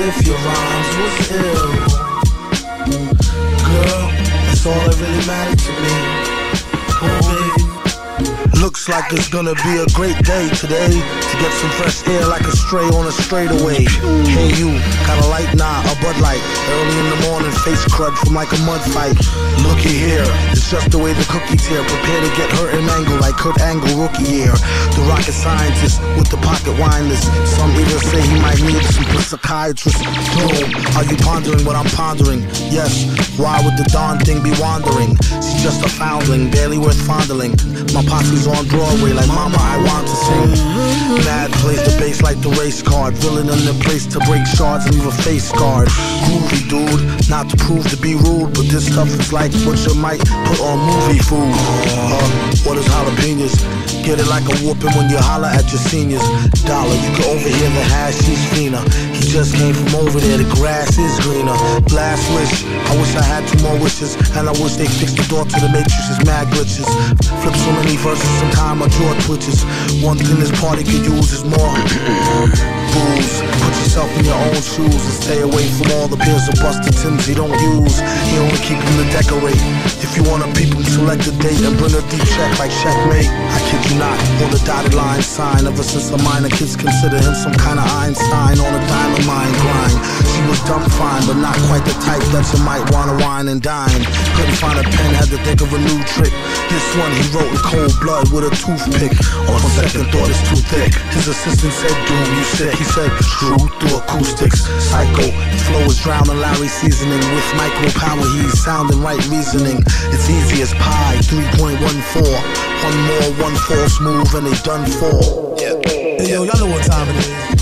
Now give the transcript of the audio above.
if your rhymes was ill. Girl, that's all that really mattered to me. Oh, baby. Looks like it's gonna be a great day today to get some fresh air like a stray on a straightaway. Hey you, got a light? Nah, a Bud Light. Early in the morning, face crud from like a mud fight. Looky here, it's just the way the cookies here. Prepare to get hurt and mangled like Kurt Angle rookie year. The rocket scientist with the pocket winders. Some even say he might need some psychiatrist. Boom, are you pondering what I'm pondering? Yes, why would the darn thing be wandering? She's just a foundling, barely worth fondling. My posse's on Broadway like Mama, I want to sing. Mad plays the bass like the race card. Villain in the place to break shards and leave a face guard. Groovy dude, not to prove to be rude, but this stuff is like what you might put on movie food. What is jalapenos? Get it like a whooping when you holler at your seniors. Dollar, you can overhear the hashish fiender. He just came from over there, the grass is greener. Last wish, I wish I had 2 more wishes, and I wish they fixed the door to the matrix's mad glitches. Flip so many verses, sometime my jaw twitches. One thing this party could use is more booze. Put yourself in your own shoes and stay away from all the pills of busted Tims he don't use. He only keep them to decorate. If you wanna peep him, select a date and bring a deep check like checkmate. I kid you not, on the dotted line sign. Ever since a minor, kids consider him some kind of Einstein on a diamond mine grind. She was dumb fine, but not quite the type that you might wanna wine and dine. Couldn't find a pen, had to think of a new trick. This one he wrote in cold blood with a toothpick. On second thought, it's too thick. His assistant said, "Dude, you sick." He said, "True," through acoustics. Psycho, flow is drowning Larry seasoning with micro power. He's sounding right reasoning. It's easy as pie. 3.14. One more, one false move, and they done for. Hey yo, y'all know what time it is.